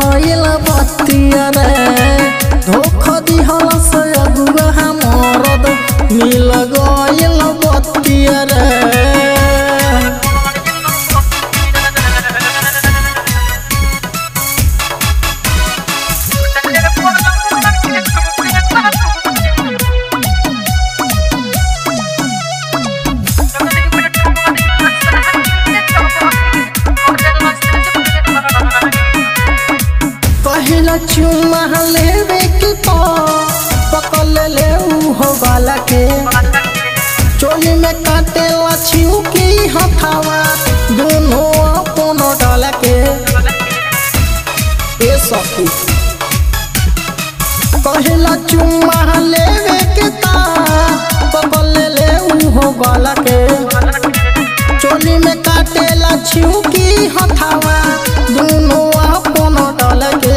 गइल बतिया रे धोखा दिहल से अगुआ मरद मिल गइल बतिया रे। पहला चुम्मा लेवे के तो पकड़ ले हो वाला के चोली में काटे लछियों की हथावा दोनों अपन डाल के ए सखी। पहला चुम्मा लेवे के तो पकड़ ले हो वाला के चोली में काटे लछियों की हथावा दोनों अपन डाल के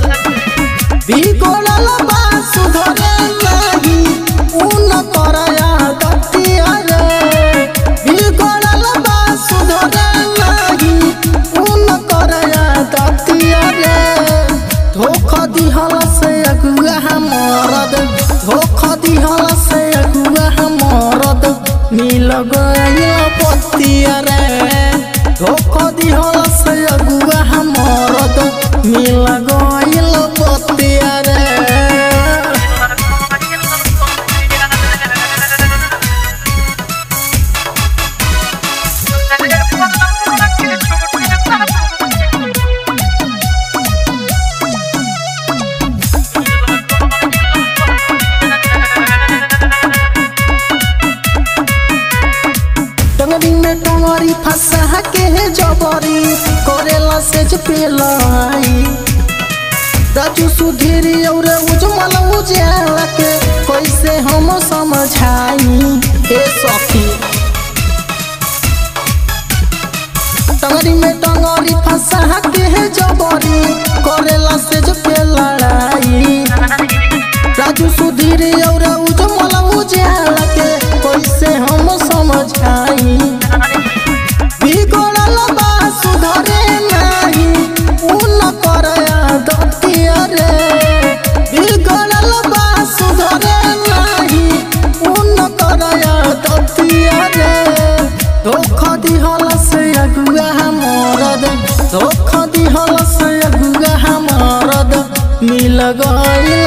बिगड़ल बा सुधरे नहीं उन करया दतिया रे बिगड़ल बा सुधरे नहीं उन करया दतिया रे। धोखा दिहल से अगुआ मरद धोखा दिहल से अगुआ मरद मिल गइल बतिया रे धोखा दिहल से अगुआ मरद मिल गइल बतिया रे। टंगरी में टंगरी फंसा के जबरी करेला से पेलाई राजू सुधीर और उजमल उजाला के कैसे हम समझाई ए सखी। टंगरी में टंगरी फंसा के जबरी करेला से पेलाई राजू सुधीर और उजमल उजाला के कैसे हम समझाई बिगड़ल बा सुधरे नहीं उन करया दतिया रे बिगड़ल बा सुधरे नहीं उन करया दतिया रे। धोखा दिहल से अगुआ मरद धोखा दिहल से अगुआ मरद मिल गइल